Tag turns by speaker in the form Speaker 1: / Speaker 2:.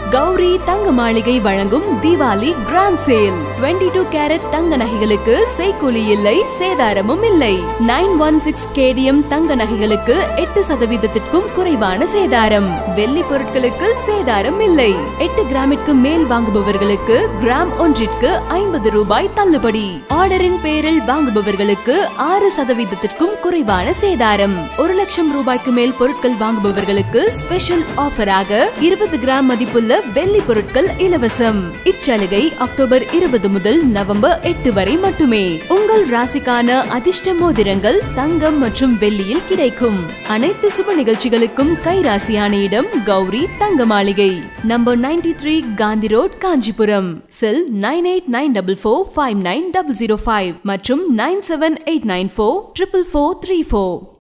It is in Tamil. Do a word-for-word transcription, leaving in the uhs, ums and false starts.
Speaker 1: Gowri Thanga Maligai வழங்கும் தீபாவளி கிராண்ட் சேல். இருபத்தி இரண்டு கேரட் தங்க நகைகளுக்கு செய்கூலி இல்லை, சேதாரமும் இல்லை. நைன் ஒன் சிக்ஸ் கேடிஎம் தங்க நகைகளுக்கு எட்டு சதவீதத்திற்கும் குறைவான சேதாரம். வெள்ளி பொருட்களுக்கு சேதாரம் இல்லை. எட்டு கிராமிற்கு மேல் வாங்குபவர்களுக்கு கிராம் ஒன்றிற்கு ஐம்பது ரூபாய் தள்ளுபடி. ஆர்டரின் பேரில் வாங்குபவர்களுக்கு ஆறு சதவீதத்திற்கும் குறைவான சேதாரம். ஒரு லட்சம் ரூபாய்க்கு மேல் பொருட்கள் வாங்குபவர்களுக்கு ஸ்பெஷல் ஆஃபராக இருபது கிராம் மதிப்புள்ள வெள்ளி பொருட்கள் இலவசம். இச்சலுகை அக்டோபர் இருபது முதல் நவம்பர் எட்டு வரை மட்டுமே. உங்கள் ராசிக்கான அதிர்ஷ்ட மோதிரங்கள் தங்கம் மற்றும் வெள்ளியில் கிடைக்கும். அனைத்து சுப நிகழ்ச்சிகளுக்கும் கைராசியான இடம் Gowri Thanga Maligai, number ninety three Gandhi road, Kanchipuram. Cell nine eight nine double four five nine double zero five மற்றும் nine seven eight nine four triple four three four.